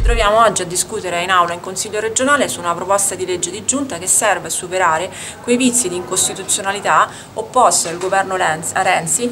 troviamo oggi a discutere in aula in Consiglio regionale su una proposta di legge di giunta che serve a superare quei vizi di incostituzionalità opposti al governo Renzi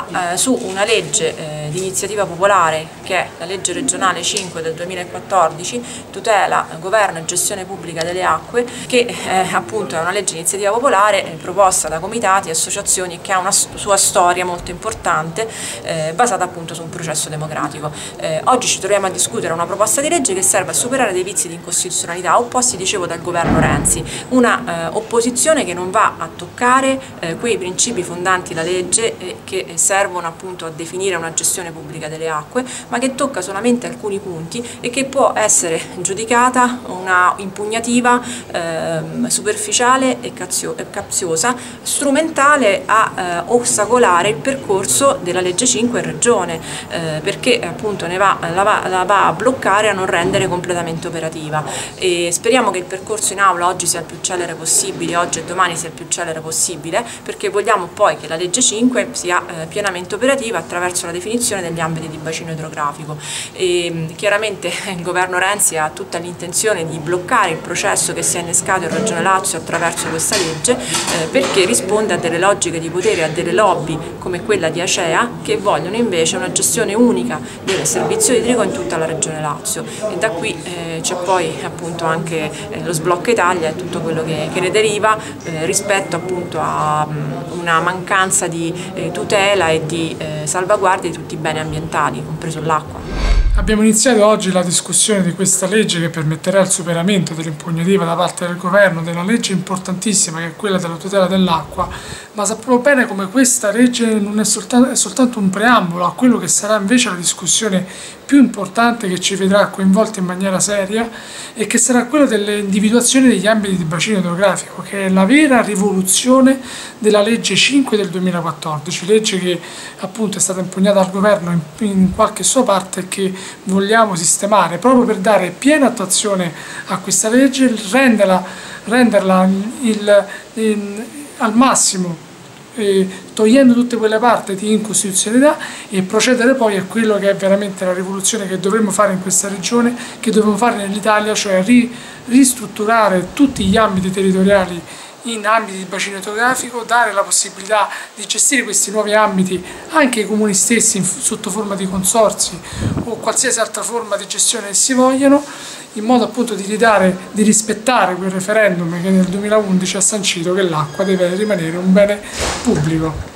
su una legge di iniziativa popolare, che è la legge regionale 5 del 2014, tutela, governo e gestione pubblica delle acque, che appunto è una legge di iniziativa popolare proposta da comitati e associazioni, che ha una sua storia molto importante basata appunto su un processo democratico. Oggi ci troviamo a discutere una proposta di legge che serve a superare dei vizi di incostituzionalità opposti, dicevo, dal governo Renzi, una opposizione che non va a toccare quei principi fondanti la legge che servono appunto a definire una gestione pubblica delle acque, ma che tocca solamente alcuni punti e che può essere giudicata una impugnativa superficiale e capziosa, strumentale a ostacolare il percorso della legge 5 in regione, perché appunto la va a bloccare, a non rendere completamente operativa. E speriamo che il percorso in aula oggi sia il più celere possibile, oggi e domani sia il più celere possibile, perché vogliamo poi che la legge 5 sia pienamente operativa attraverso la definizione degli ambiti di bacino idrografico. E chiaramente il governo Renzi ha tutta l'intenzione di bloccare il processo che si è innescato in Regione Lazio attraverso questa legge, perché risponde a delle logiche di potere, a delle lobby come quella di Acea, che vogliono invece una gestione unica del servizio idrico in tutta la Regione Lazio, e da qui c'è poi appunto anche lo sblocca Italia e tutto quello che ne deriva rispetto appunto a una mancanza di tutela e di salvaguardia di tutti i beni ambientali, compreso l'acqua. Abbiamo iniziato oggi la discussione di questa legge che permetterà il superamento dell'impugnativa da parte del governo della legge importantissima, che è quella della tutela dell'acqua, ma sappiamo bene come questa legge non è soltanto un preambolo a quello che sarà invece la discussione più importante, che ci vedrà coinvolti in maniera seria, e che sarà quella dell'individuazione degli ambiti di bacino idrografico, che è la vera rivoluzione della legge 5 del 2014, legge che appunto è stata impugnata al governo in qualche sua parte e che vogliamo sistemare proprio per dare piena attuazione a questa legge, renderla al massimo, togliendo tutte quelle parti di incostituzionalità, e procedere poi a quello che è veramente la rivoluzione che dovremmo fare in questa regione, che dovremmo fare nell'Italia, cioè ristrutturare tutti gli ambiti territoriali in ambiti di bacino idrografico, dare la possibilità di gestire questi nuovi ambiti anche ai comuni stessi sotto forma di consorzi o qualsiasi altra forma di gestione che si vogliano, in modo appunto di rispettare quel referendum che nel 2011 ha sancito che l'acqua deve rimanere un bene pubblico.